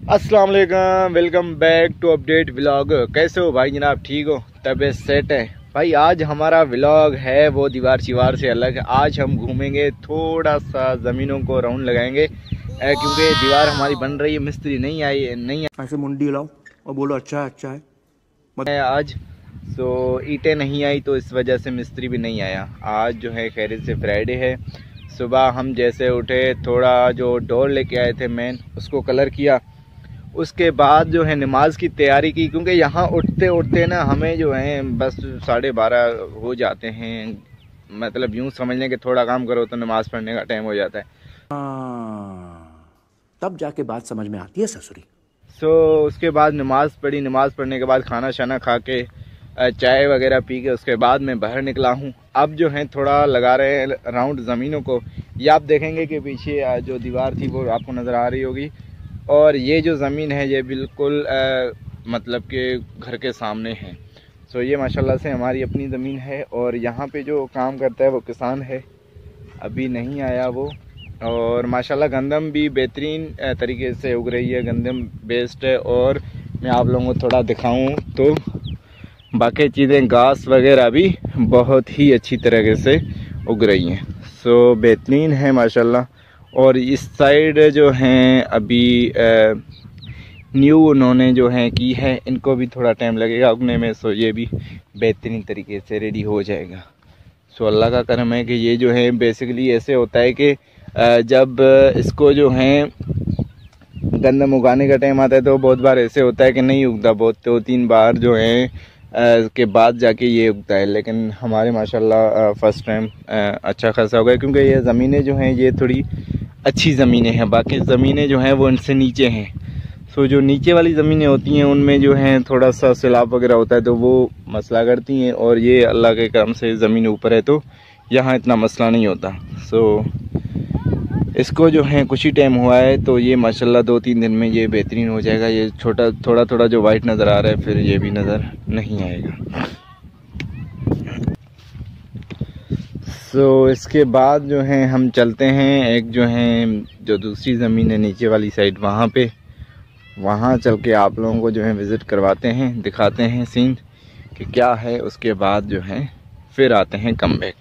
अस्सलाम वालेकुम, welcome back to update vlog. कैसे हो भाई जनाब, ठीक हो, तबीयत सेट है भाई। आज हमारा व्लॉग है वो दीवार शिवार से अलग। आज हम घूमेंगे, थोड़ा सा ज़मीनों को राउंड लगाएंगे क्योंकि दीवार हमारी बन रही है, मिस्त्री नहीं आई ऐसे मुंडी हिलाओ और बोलो अच्छा है आज। तो ईंटें नहीं आई तो इस वजह से मिस्त्री भी नहीं आया। आज जो है खैरियत से फ्राइडे है। सुबह हम जैसे उठे, थोड़ा जो डोर लेके आए थे मेन, उसको कलर किया। उसके बाद जो है नमाज की तैयारी की, क्योंकि यहाँ उठते उठते ना हमें जो है बस 12:30 हो जाते हैं। मतलब यूँ समझ लें कि थोड़ा काम करो तो नमाज़ पढ़ने का टाइम हो जाता है। तब जाके बात समझ में आती है ससुरी। उसके बाद नमाज़ पढ़ी। नमाज़ पढ़ने के बाद खाना शाना खा के चाय वगैरह पी के उसके बाद मैं बाहर निकला हूँ। अब जो है थोड़ा लगा रहे हैं राउंड ज़मीनों को। ये आप देखेंगे कि पीछे जो दीवार थी वो आपको नज़र आ रही होगी, और ये जो ज़मीन है ये बिल्कुल मतलब कि घर के सामने है। ये माशाल्लाह से हमारी अपनी ज़मीन है, और यहाँ पे जो काम करता है वो किसान है, अभी नहीं आया वो। और माशाल्लाह गंदम भी बेहतरीन तरीके से उग रही है, गंदम बेस्ड है। और मैं आप लोगों को थोड़ा दिखाऊं तो बाकी चीज़ें घास वगैरह भी बहुत ही अच्छी तरीके से उग रही हैं। बेहतरीन है माशाल्लाह। और इस साइड जो हैं अभी न्यू उन्होंने जो है की है, इनको भी थोड़ा टाइम लगेगा उगने में। ये भी बेहतरीन तरीके से रेडी हो जाएगा। अल्लाह का करम है कि ये जो है बेसिकली ऐसे होता है कि जब इसको जो है गंदम उगाने का टाइम आता है तो बहुत बार ऐसे होता है कि नहीं उगता, बहुत 2-3 बार जो है के बाद जाके ये उगता है। लेकिन हमारे माशाल्लाह फ़र्स्ट टाइम अच्छा खासा हो गया, क्योंकि ये ज़मीनें जो हैं ये थोड़ी अच्छी ज़मीनें हैं। बाकी ज़मीनें जो हैं वो इनसे नीचे हैं। जो नीचे वाली ज़मीनें होती हैं उनमें जो है थोड़ा सा सैलाब वगैरह होता है तो वो मसला करती हैं, और ये अल्लाह के करम से ज़मीन ऊपर है तो यहाँ इतना मसला नहीं होता। इसको जो है कुछ ही टाइम हुआ है तो ये माशाल्लाह 2-3 दिन में ये बेहतरीन हो जाएगा। ये छोटा थोड़ा जो वाइट नज़र आ रहा है फिर ये भी नज़र नहीं आएगा। इसके बाद जो है हम चलते हैं एक जो है जो दूसरी ज़मीन है नीचे वाली साइड, वहाँ चल के आप लोगों को जो है विज़िट करवाते हैं, दिखाते हैं सीन कि क्या है। उसके बाद जो है फिर आते हैं कम बैक।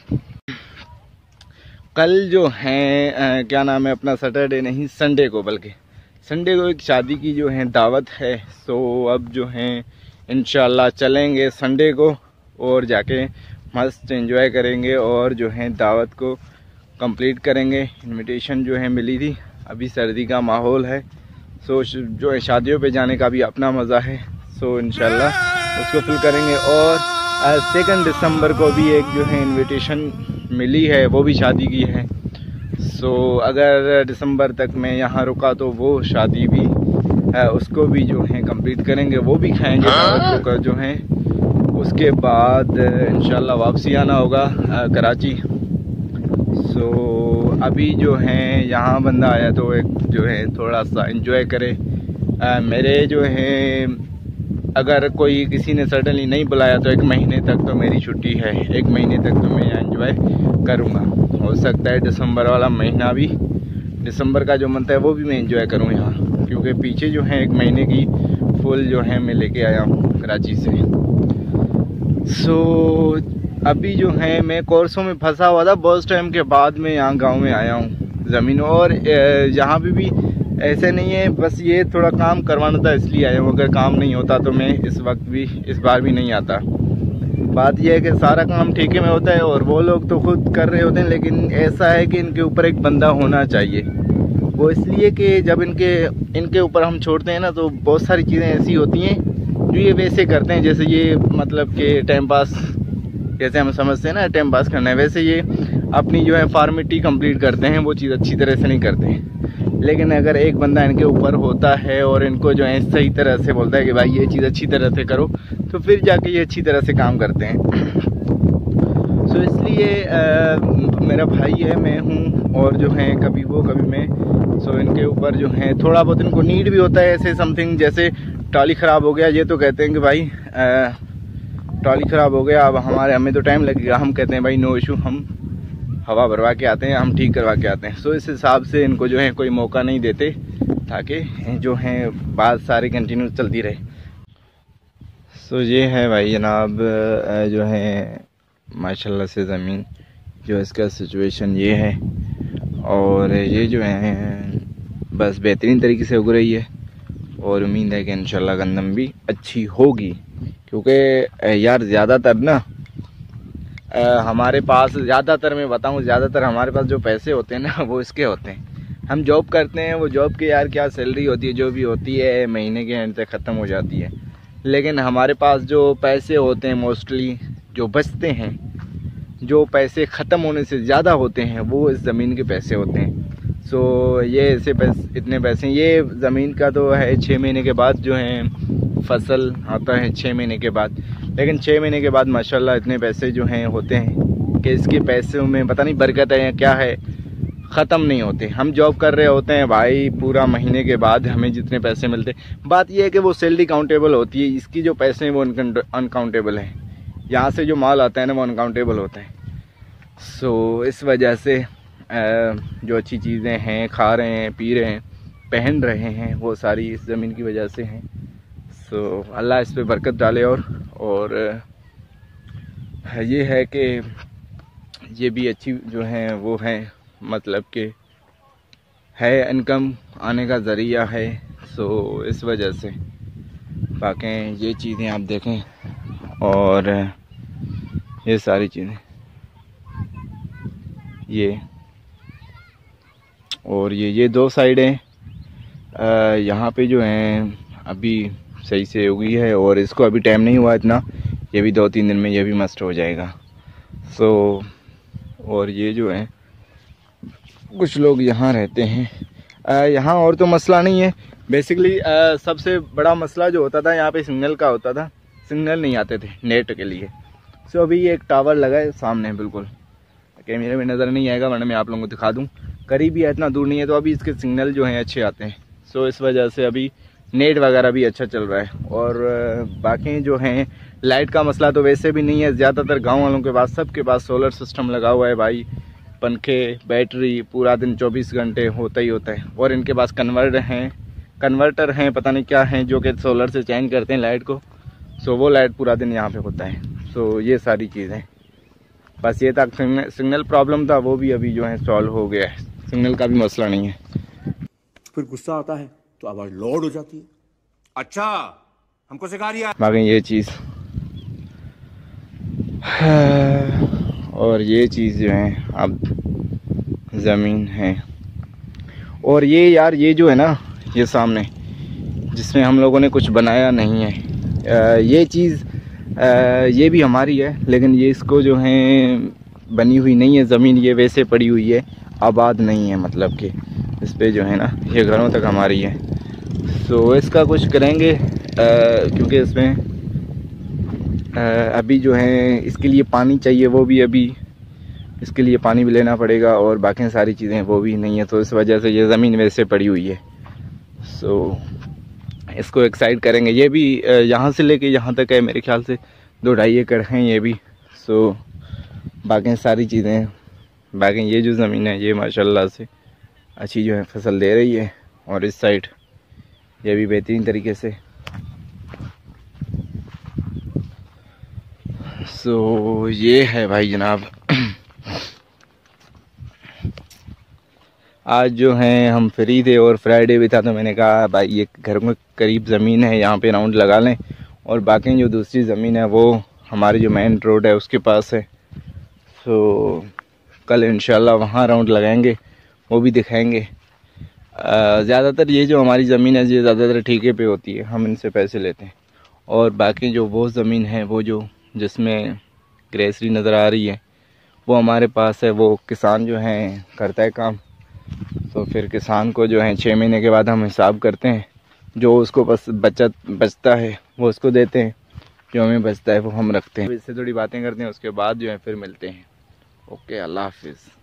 कल जो है क्या नाम है अपना, सैटरडे नहीं संडे को, बल्कि संडे को एक शादी की जो है दावत है। अब जो है इंशाल्लाह चलेंगे संडे को और जाके मस्त एंजॉय करेंगे और जो है दावत को कंप्लीट करेंगे। इनविटेशन जो है मिली थी, अभी सर्दी का माहौल है, जो है शादियों पे जाने का भी अपना मज़ा है। इंशाल्लाह उसको फुल करेंगे। और 2 दिसंबर को भी एक जो है इनविटेशन मिली है, वो भी शादी की है। अगर दिसंबर तक मैं यहाँ रुका तो वो शादी भी उसको भी जो है कंप्लीट करेंगे, वो भी खाएंगे दावत को जो है। उसके बाद इंशाल्लाह वापसी आना होगा कराची। अभी जो है यहाँ बंदा आया तो एक जो है थोड़ा सा एंजॉय करे। मेरे जो है अगर कोई किसी ने सडनली नहीं बुलाया तो 1 महीने तक तो मेरी छुट्टी है। 1 महीने तक तो मैं यहाँ एंजॉय करूँगा। हो सकता है दिसंबर वाला महीना भी, दिसंबर का जो मंथ है वो भी मैं एंजॉय करूँ यहाँ, क्योंकि पीछे जो है 1 महीने की फुल जो है मैं लेके आया हूँ कराची से। अभी जो है मैं कोर्सों में फंसा हुआ था, बहुत टाइम के बाद मैं यहाँ गाँव में आया हूँ ज़मीनों। और यहाँ भी ऐसे नहीं है, बस ये थोड़ा काम करवाना था इसलिए आया हूँ। अगर काम नहीं होता तो मैं इस बार भी नहीं आता। बात यह है कि सारा काम ठेके में होता है और वो लोग तो खुद कर रहे होते हैं, लेकिन ऐसा है कि इनके ऊपर एक बंदा होना चाहिए। वो इसलिए कि जब इनके ऊपर हम छोड़ते हैं ना तो बहुत सारी चीज़ें ऐसी होती हैं जो ये वैसे करते हैं, जैसे ये मतलब कि टाइम पास, जैसे हम समझते हैं ना टाइम पास करना है, वैसे ये अपनी जो है फॉर्मेलिटी कंप्लीट करते हैं, वो चीज़ अच्छी तरह से नहीं करते। लेकिन अगर एक बंदा इनके ऊपर होता है और इनको जो है सही तरह से बोलता है कि भाई ये चीज़ अच्छी तरह से करो, तो फिर जाके ये अच्छी तरह से काम करते हैं। इसलिए मेरा भाई है, मैं हूँ, और जो है कभी वो कभी मैं। इनके ऊपर जो है थोड़ा बहुत इनको नीड भी होता है ऐसे समथिंग, जैसे ट्रॉली ख़राब हो गया, ये तो कहते हैं कि भाई ट्रॉली ख़राब हो गया, अब हमें तो टाइम लगेगा। हम कहते हैं भाई नो इशू, हम हवा भरवा के आते हैं, हम ठीक करवा के आते हैं। इस हिसाब से इनको जो है कोई मौका नहीं देते ताकि जो है बात सारी कंटिन्यू चलती रहे। सो ये है भाई जनाब जो है माशाल्लाह से ज़मीन जो इसका सिचुएशन ये है, और ये जो है बस बेहतरीन तरीके से उग रही है और उम्मीद है कि इंशाल्लाह गंदम भी अच्छी होगी। क्योंकि यार ज़्यादातर ना हमारे पास ज़्यादातर मैं बताऊं ज़्यादातर हमारे पास जो पैसे होते हैं ना वो इसके होते हैं। हम जॉब करते हैं, वो जॉब की यार क्या सैलरी होती है जो भी होती है महीने के एंड से ख़त्म हो जाती है, लेकिन हमारे पास जो पैसे होते हैं मोस्टली जो बचते हैं, जो पैसे ख़त्म होने से ज़्यादा होते हैं वो इस ज़मीन के पैसे होते हैं। सो ये ऐसे पैसे इतने पैसे, ये ज़मीन का तो है 6 महीने के बाद जो है फसल आता है 6 महीने के बाद, लेकिन 6 महीने के बाद माशाल्लाह इतने पैसे जो हैं होते हैं कि इसके पैसों में पता नहीं बरकत है या क्या है, ख़त्म नहीं होते। हम जॉब कर रहे होते हैं भाई, पूरा महीने के बाद हमें जितने पैसे मिलते, बात यह है कि वो सैलरी काउंटेबल होती है, इसकी जो पैसे हैं वो अनकाउंटेबल हैं। यहाँ से जो माल आता है ना वो अनकाउंटेबल होता है। सो इस वजह से जो अच्छी चीज़ें हैं खा रहे हैं, पी रहे हैं, पहन रहे हैं, वो सारी इस ज़मीन की वजह से हैं। सो अल्लाह इस पे बरकत डाले। और ये है कि ये भी अच्छी जो है वो है, मतलब कि है इनकम आने का ज़रिया है। सो इस वजह से बाकी ये चीज़ें आप देखें, और ये सारी चीज़ें ये, और ये 2 साइडें यहाँ पे जो हैं अभी सही से उगी है, और इसको अभी टाइम नहीं हुआ इतना, ये भी 2-3 दिन में ये भी मस्ट हो जाएगा। सो और ये जो है कुछ लोग यहाँ रहते हैं यहाँ, और तो मसला नहीं है बेसिकली। सबसे बड़ा मसला जो होता था यहाँ पे सिग्नल का होता था, सिग्नल नहीं आते थे नेट के लिए। सो अभी ये एक टावर लगा है सामने, बिल्कुल कैमरे में नज़र नहीं आएगा वरना मैं आप लोगों को दिखा दूँ, करीब ही है, इतना दूर नहीं है, तो अभी इसके सिग्नल जो हैं अच्छे आते हैं। सो इस वजह से अभी नेट वगैरह भी अच्छा चल रहा है। और बाकी जो हैं लाइट का मसला तो वैसे भी नहीं है, ज़्यादातर गांव वालों के पास सबके पास सोलर सिस्टम लगा हुआ है भाई, पंखे, बैटरी, पूरा दिन 24 घंटे होता ही होता है। और इनके पास कन्वर्टर हैं पता नहीं क्या हैं, जो कि सोलर से चेंज करते हैं लाइट को। सो वो लाइट पूरा दिन यहाँ पे होता है। सो ये सारी चीज़ें, बस ये तक सिग्नल प्रॉब्लम था, वो भी अभी जो है सॉल्व हो गया है, सिग्नल का भी मसला नहीं है। फिर गुस्सा आता है तो आवाज लोड हो जाती है। अच्छा हमको सिखा रिया। बाकी ये चीज़ और ये चीज़ जो है अब ज़मीन है। और ये यार ये जो है ना ये सामने जिसमें हम लोगों ने कुछ बनाया नहीं है, ये चीज़ ये भी हमारी है, लेकिन ये इसको जो है बनी हुई नहीं है ज़मीन, ये वैसे पड़ी हुई है, आबाद नहीं है, मतलब कि इस पे जो है ना ये घरों तक हमारी है। सो इसका कुछ करेंगे क्योंकि इसमें अभी जो है इसके लिए पानी चाहिए, वो भी अभी इसके लिए पानी भी लेना पड़ेगा, और बाकी सारी चीज़ें वो भी नहीं है, तो इस वजह से ये ज़मीन वैसे पड़ी हुई है। सो इसको एक साइड करेंगे, ये भी यहाँ से लेके यहाँ तक है मेरे ख्याल से 2-2.5 एकड़ हैं ये भी। सो बाकी सारी चीज़ें, बाकी ये जो ज़मीन है ये माशाल्लाह से अच्छी जो है फसल दे रही है, और इस साइड ये भी बेहतरीन तरीके से। सो ये है भाई जनाब आज जो है हम फ्री थे और फ्राइडे भी था, तो मैंने कहा भाई ये घर में करीब ज़मीन है यहाँ पे राउंड लगा लें, और बाकी जो दूसरी ज़मीन है वो हमारी जो मेन रोड है उसके पास है। सो कल इंशाल्लाह वहाँ राउंड लगाएंगे, वो भी दिखाएंगे। ज़्यादातर ये जो हमारी ज़मीन है ये ज़्यादातर ठेके पे होती है, हम इनसे पैसे लेते हैं, और बाकी जो वो ज़मीन है वो जो जिसमें ग्रेसरी नज़र आ रही है वो हमारे पास है, वो किसान जो हैं करता है काम। तो फिर किसान को जो है 6 महीने के बाद हम हिसाब करते हैं, जो उसको बस बचता है वो उसको देते हैं, जो हमें बचता है वो हम रखते हैं। इससे थोड़ी बातें करते हैं, उसके बाद जो है फिर मिलते हैं। ओके, अल्लाह हाफिज़।